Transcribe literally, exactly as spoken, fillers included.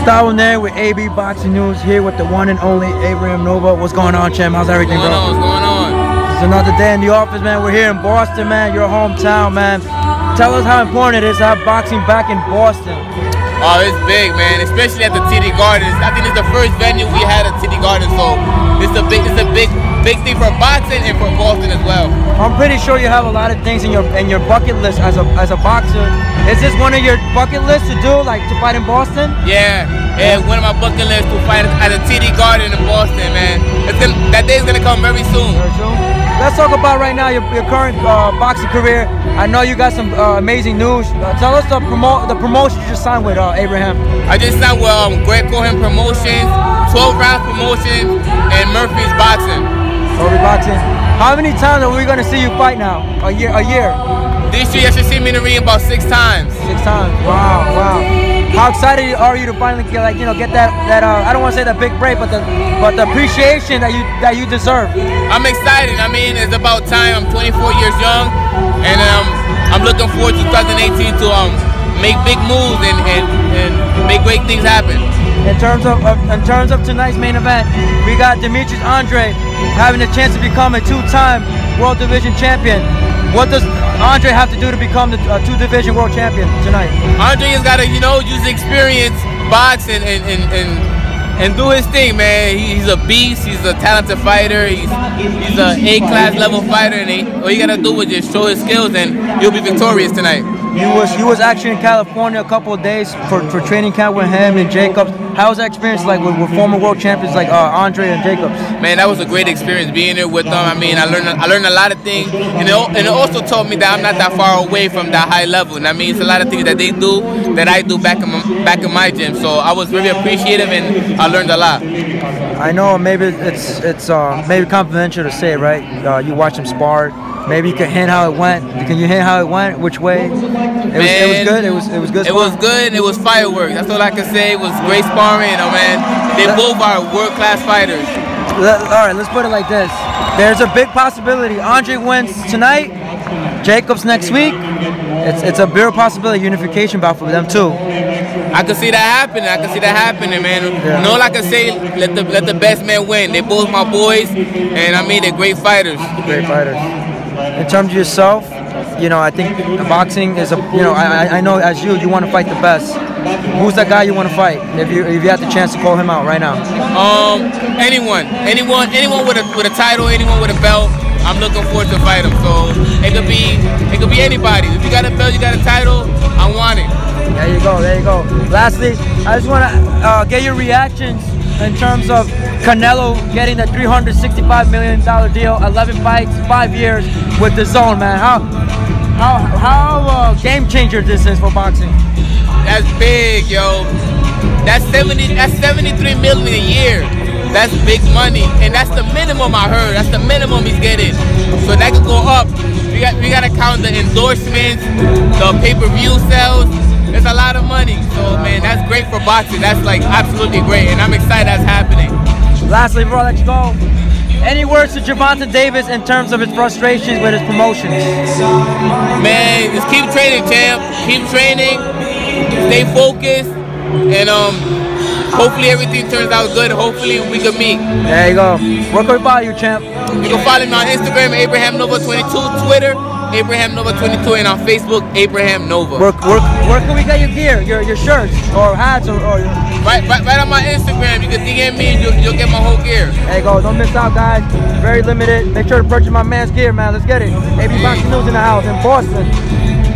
Gustavo there with A B Boxing News, here with the one and only Abraham Nova. What's going on, champ? How's everything, What's going bro? on? What's going on? It's another day in the office, man. We're here in Boston, man. Your hometown, man. Tell us how important it is to have boxing back in Boston. Oh, it's big, man. Especially at the T D Gardens. I think it's the first venue we had at T D Gardens, so it's a big, it's a big, big thing for boxing and for Boston as well. I'm pretty sure you have a lot of things in your in your bucket list as a as a boxer. Is this one of your bucket lists to do, like to fight in Boston? Yeah, yeah. One of my bucket lists to fight at the T D Garden in Boston, man. It's gonna, that day's gonna come very soon. Very soon. Let's talk about right now your, your current uh, boxing career. I know you got some uh, amazing news. Uh, tell us the promo the promotion you just signed with, uh, Abraham. I just signed with um, Greg Cohen Promotions, twelve round Promotions, and Murphy's Boxing. Murphy's Boxing. How many times are we gonna see you fight now? A year, a year. This year, you should see me in the ring about six times. Six times. Wow, wow. How excited are you to finally get, like, you know, get that that uh, I don't want to say that big break, but the but the appreciation that you that you deserve. I'm excited. I mean, it's about time. I'm twenty-four years young, and um, I'm looking forward to twenty eighteen to um make big moves and and, and make great things happen. In terms of, of in terms of tonight's main event, we got Demetrius Andrade having a chance to become a two-time World Division champion. What does Andre have to do to become the uh, two-division world champion tonight? Andre has got to, you know, use experience, box, and and, and, and and do his thing, man. He, he's a beast. He's a talented fighter. He's he's a A-class level fighter, and he, all you gotta do is just show his skills, and he'll be victorious tonight. You was you was actually in California a couple of days for, for training camp with him and Jacobs. How was that experience like with, with former world champions like uh, Andre and Jacobs? Man, that was a great experience being there with them. I mean, I learned I learned a lot of things, and it, and it also taught me that I'm not that far away from that high level. And I mean, it's a lot of things that they do that I do back in my, back in my gym. So I was very appreciative, and I learned a lot. I know maybe it's it's uh, maybe confidential to say, right? Uh, you watch them spar. Maybe you can hint how it went. Can you hint how it went? Which way? It, man, was, it was good. It was it was good. It was good. And it was fireworks. That's all I can say. It was great sparring. You know, man. They both are world class fighters. Let, all right, let's put it like this. There's a big possibility. Andre wins tonight. Jacobs next week. It's it's a big possibility unification bout for them too. I can see that happening. I can see that happening, man. Yeah. You know, like I say, let the let the best man win. They both my boys, and I mean they're great fighters. Great fighters. In terms of yourself, you know, I think boxing is a, you know, I I know as you, you want to fight the best. Who's that guy you want to fight? If you if you had the chance to call him out right now. Um, anyone, anyone, anyone with a with a title, anyone with a belt. I'm looking forward to fight him. So it could be it could be anybody. If you got a belt, you got a title, I want it. There you go, there you go. Lastly, I just want to uh, get your reactions in terms of Canelo getting the three hundred sixty-five million dollar deal, eleven fights, five years with the zone, man. How how how uh, game changer this is for boxing? That's big, yo. That's seventy. That's seventy-three million a year. That's big money, and that's the minimum I heard. That's the minimum he's getting. So that could go up. We got we got to count the endorsements, the pay-per-view sales. There's a lot of money. So man, that's great for boxing. That's like absolutely great, and I'm excited that's happening. Lastly, before I let you go, any words to Gervonta Davis in terms of his frustrations with his promotions? Man, just keep training, champ. Keep training. Stay focused, and um. hopefully everything turns out good. Hopefully we can meet. There you go. Where can we follow you, champ? You can follow me on Instagram, Abraham Nova twenty-two, Twitter, Abraham Nova twenty-two, and on Facebook, Abraham Nova. Where, where, where can we get your gear, your your shirts or hats or? or right, right, right on my Instagram. You can D M me and you'll, you'll get my whole gear. There you go. Don't miss out, guys. Very limited. Make sure to purchase my man's gear, man. Let's get it. A B Boxing News in the house in Boston.